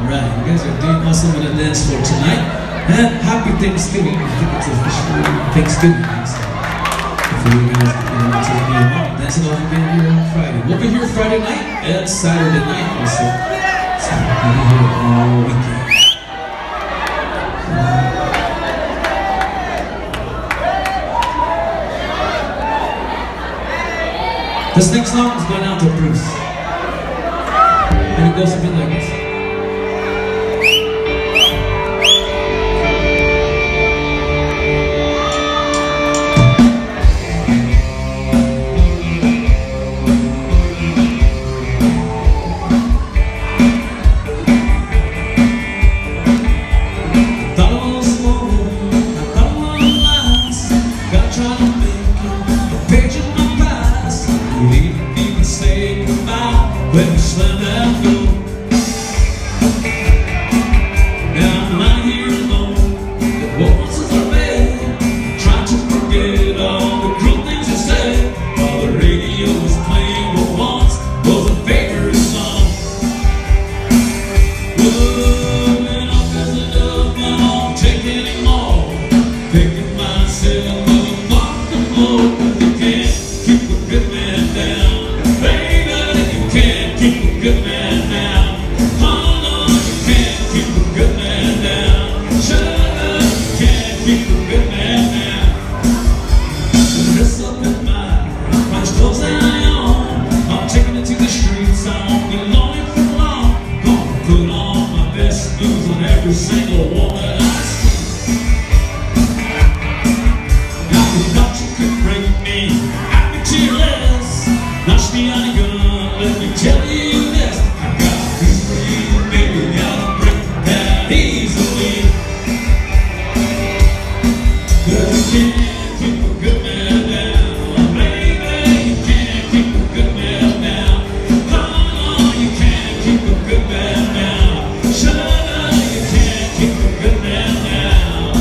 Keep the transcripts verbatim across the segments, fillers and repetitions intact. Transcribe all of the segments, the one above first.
Alright, you guys are doing awesome on the dance floor tonight. And happy Thanksgiving. I think it's officially Thanksgiving. So hopefully you guys you know, take me along. Dancing off again here on Friday. We'll be here Friday night and Saturday night also. So we'll be here all weekend. This next song is going out to Bruce. And it goes a bit like this. When we slam that door, now I'm not here alone. The voices are bad, trying to forget all the cruel things you said. While the radio was playing what once was a favorite song. Moving off as a dove, but I won't take anymore. Picking myself up off the floor, 'cause you can't keep a good man down. Keep a good man down. Oh no, you can't keep a good man down. Shut up, you can't keep a good man down. Dress up in my finest clothes that I own. I'm taking it to the streets, I won't be lonely for long. Gonna put on my best moves on every single woman I see. Now you thought you could break me, I'd be tearless. Knock me on a gun, let me tell you this. I got a piece for you, baby, I'll break that easily. 'Cause you can't keep a good man down, baby, you can't keep a good man down. Oh no, you can't keep a good man down. Shut up, you can't keep a good man down.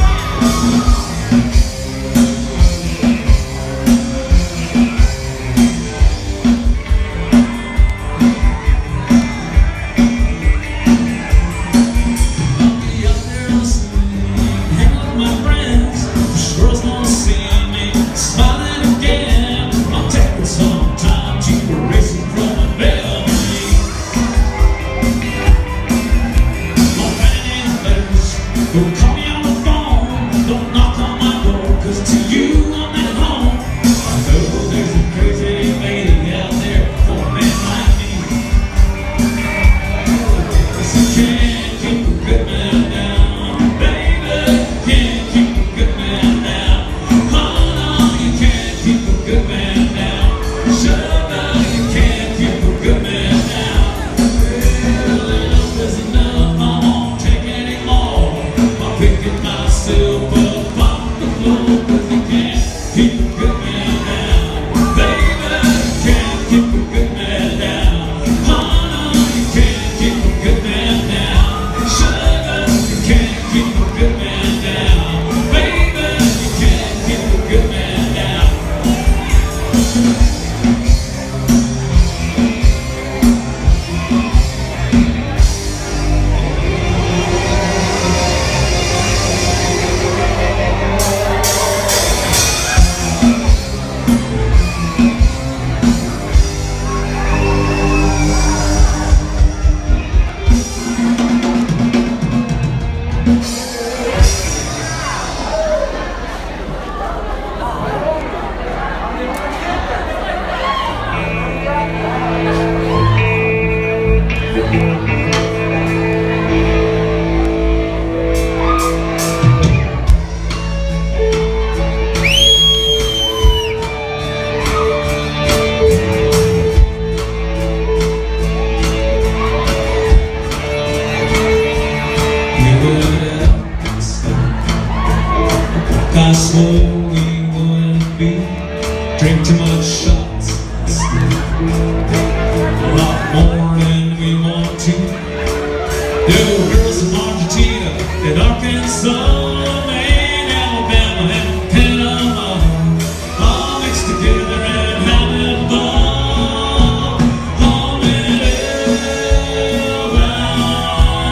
Don't call me on the phone, don't knock on my door, 'cause to you I'm at home. I know there's a crazy lady out there for a man like me. 'Cause you can't keep a good man down, baby, you can't keep a good man down. Oh no, you can't keep a good man down. Shut up, you can't keep a good man down. Well, enough is enough, I won't take any more. Picking myself up off the floor, 'cause you can't keep a good man down. Baby, you can't keep a good man down. Oh no, you can't keep a good man down. Sugar, you can't keep a good man down. Baby, you can't keep a good man down. I swore we wouldn't be drink too much shots, a lot more than we want to. There were girls from Argentina and Arkansas, Maine, Alabama, and Panama, all mixed together and having fun. Home in Alabama.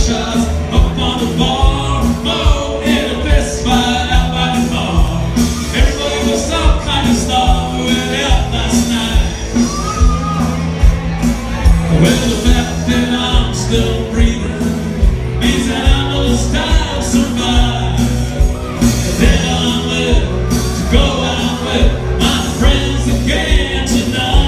shots up on the bar, oh, in a fist fight out by the bar. Everybody was some kind of star we went out last night. Well, the fact that I'm still breathing means that I must have survived. Then I'm lit to go out with my friends again tonight.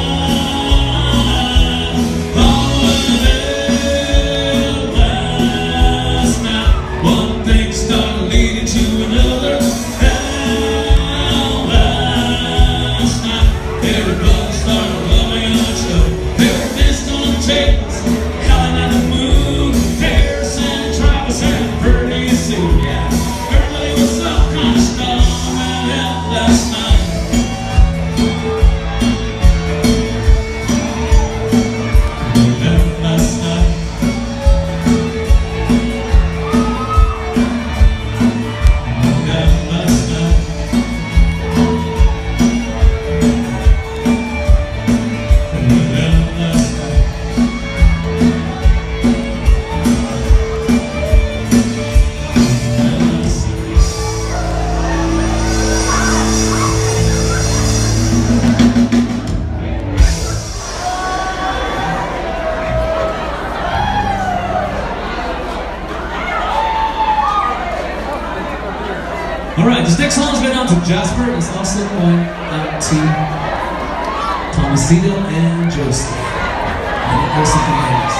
Alright, this next song's going out to Jasper. It's also going out to Thomasita and Joseph. And it goes something like this.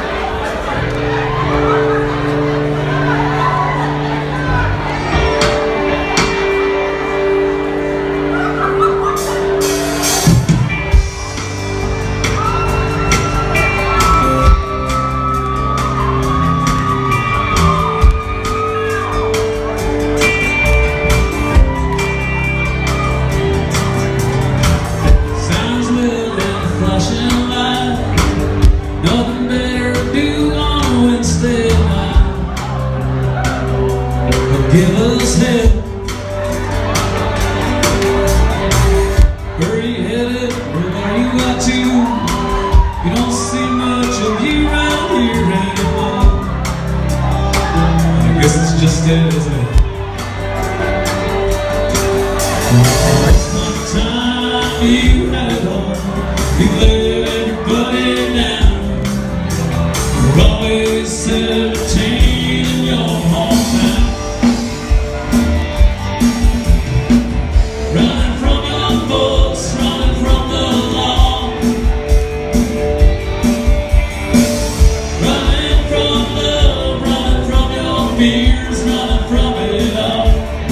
Give us help. Where you headed? Where are you got to? You don't see much of you around here anymore. I guess it's just it, isn't it? Once upon a time you had it all. You let everybody down. You're always seventeen in your hometown. Fears running from it all.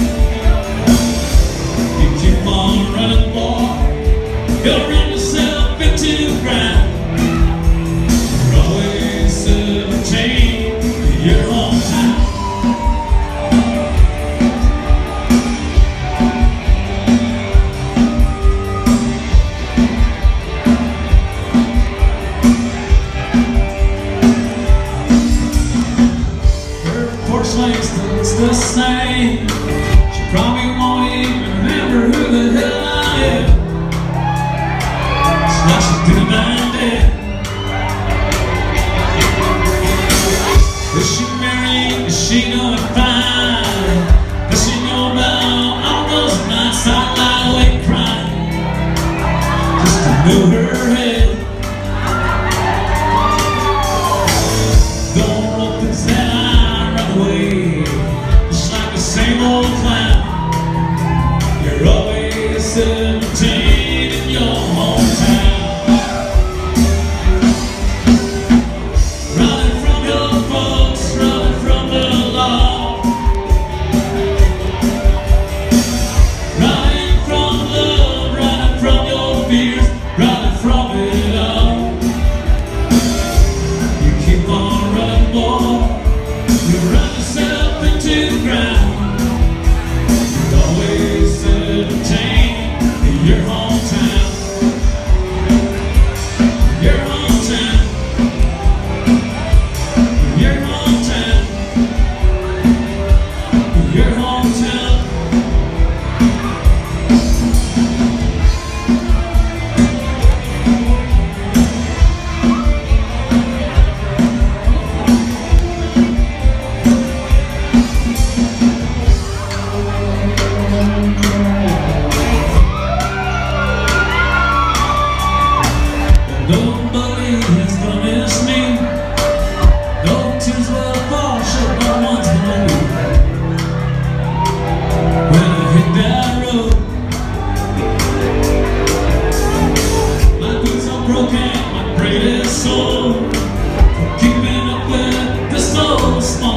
You keep on running, boy. You'll run yourself into the ground. You're always seventeen in your hometown. It's the same. She probably won't even remember who the hell I am. It's like she's doing mine dead. Is she married? Is she doing fine? Does she know about all those nights I lie awake crying just to know her head? Don't roll things that I run away. Same old clown. You're always seventeen in your hometown. Running from your folks, running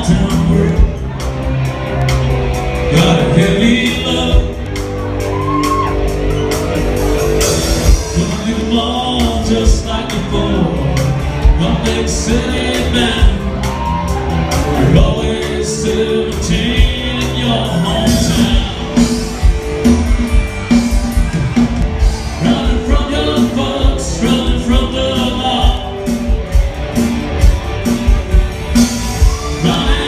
town world. Got a heavy load. Gonna do them all just like before. One big city band. You're always seventeen in your hometown. Running from your folks, running from the law. Running